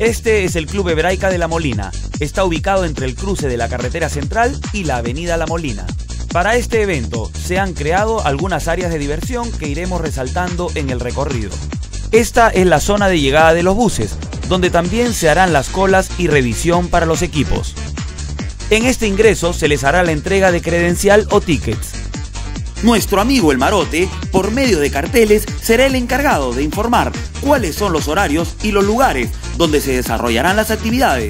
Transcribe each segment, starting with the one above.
Este es el Club Hebraica de La Molina. Está ubicado entre el cruce de la carretera central y la avenida La Molina. Para este evento se han creado algunas áreas de diversión que iremos resaltando en el recorrido. Esta es la zona de llegada de los buses, donde también se harán las colas y revisión para los equipos. En este ingreso se les hará la entrega de credencial o tickets. Nuestro amigo el Marote, por medio de carteles, será el encargado de informar cuáles son los horarios y los lugares donde se desarrollarán las actividades.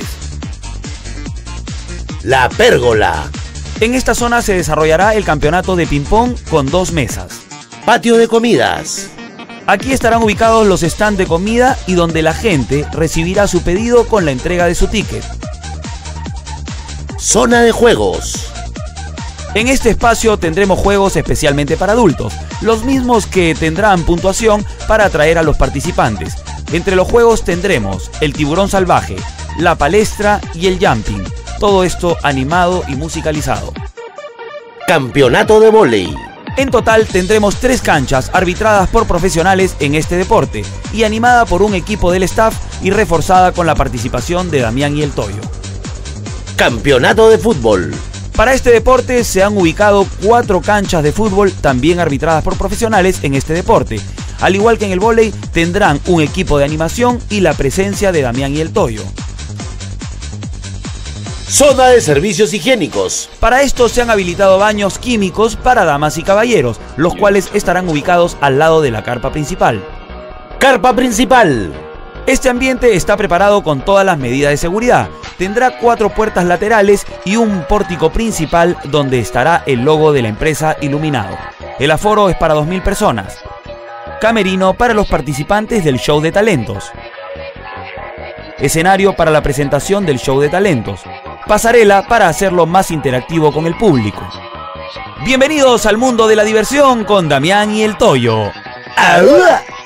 La Pérgola. En esta zona se desarrollará el campeonato de ping-pong con 2 mesas. Patio de comidas. Aquí estarán ubicados los stands de comida y donde la gente recibirá su pedido con la entrega de su ticket. Zona de juegos. En este espacio tendremos juegos especialmente para adultos, los mismos que tendrán puntuación para atraer a los participantes. Entre los juegos tendremos el tiburón salvaje, la palestra y el jumping. Todo esto animado y musicalizado. Campeonato de vóley. En total tendremos 3 canchas arbitradas por profesionales en este deporte y animada por un equipo del staff y reforzada con la participación de Damián y el Toyo. Campeonato de fútbol. Para este deporte se han ubicado 4 canchas de fútbol también arbitradas por profesionales en este deporte. Al igual que en el vóley tendrán un equipo de animación y la presencia de Damián y el Toyo. Zona de servicios higiénicos. Para esto se han habilitado baños químicos para damas y caballeros, los cuales estarán ubicados al lado de la carpa principal. Carpa principal. Este ambiente está preparado con todas las medidas de seguridad. Tendrá 4 puertas laterales y un pórtico principal donde estará el logo de la empresa iluminado. El aforo es para 2000 personas. Camerino para los participantes del show de talentos. Escenario para la presentación del show de talentos. Pasarela para hacerlo más interactivo con el público. Bienvenidos al mundo de la diversión con Damián y el Toyo. ¡Ahua!